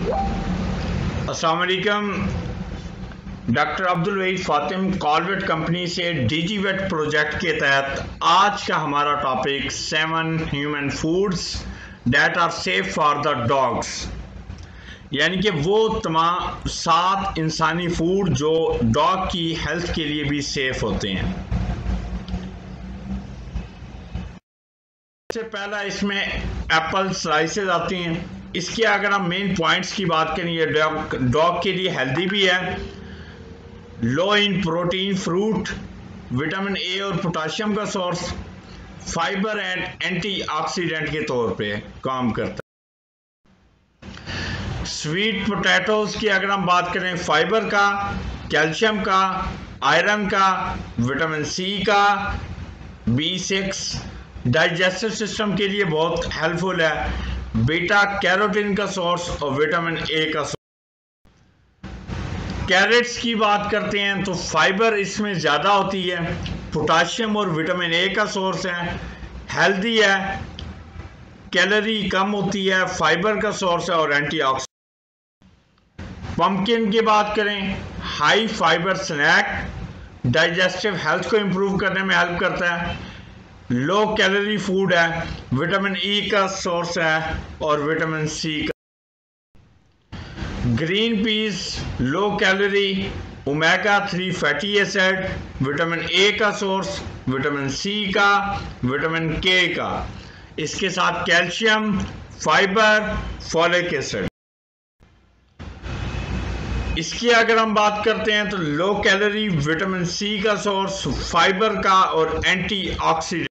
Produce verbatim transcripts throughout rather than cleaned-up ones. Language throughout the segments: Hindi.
अस्सलाम वालेकुम। डॉक्टर अब्दुल वहीद फातिम कॉलवेट कंपनी से डीजीवेट प्रोजेक्ट के तहत आज का हमारा topic seven human foods that are safe for the dogs, यानी कि वो तमाम सात इंसानी फूड जो डॉग की हेल्थ के लिए भी सेफ होते हैं। सबसे पहला इसमें एप्पल स्लाइसेस आती हैं। इसके अगर हम मेन पॉइंट्स की बात करें, ये डॉग डॉग के लिए हेल्दी भी है, low in protein fruit, vitamin A और पोटाशियम का सोर्स, फाइबर एंड एंटीऑक्सीडेंट के तौर पे काम करता है। स्वीट पोटैटोज की अगर हम बात करें, फाइबर का, कैल्शियम का, आयरन का, विटामिन सी का, बी सिक्स, डाइजेस्टिव सिस्टम के लिए बहुत हेल्पफुल है, बीटा कैरोटीन का सोर्स और विटामिन ए का सोर्स। कैरेट्स की बात करते हैं तो फाइबर इसमें ज़्यादा होती है, पोटाशियम और विटामिन ए का सोर्स है, हेल्दी है, कैलोरी कम होती है, फाइबर का सोर्स है और एंटीऑक्सीडेंट। पंपकिन की बात करें, high fibre snack, digestive health को इम्प्रूव करने में हेल्प करता है, लो कैलोरी फूड है, विटामिन ई का सोर्स है और विटामिन सी का। Green peas low calorie, omega three fatty acid, vitamin A का सोर्स, विटामिन सी का, विटामिन के का, इसके साथ कैल्शियम, फाइबर, फॉलिक एसिड। इसकी अगर हम बात करते हैं तो लो कैलोरी, विटामिन सी का सोर्स, फाइबर का और एंटीऑक्सीडेंट।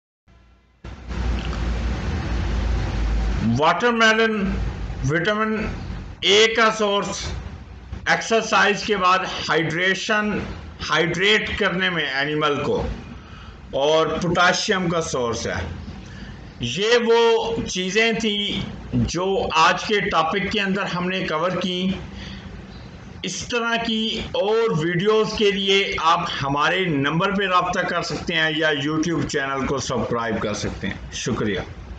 वाटरमेलन विटामिन ए का सोर्स, एक्सरसाइज के बाद हाइड्रेशन हाइड्रेट करने में एनिमल को, और पोटाशियम का सोर्स है। ये वो चीज़ें थी जो आज के टॉपिक के अंदर हमने कवर की। इस तरह की और वीडियोस के लिए आप हमारे नंबर पे रब्ता कर सकते हैं या यूट्यूब चैनल को सब्सक्राइब कर सकते हैं। शुक्रिया।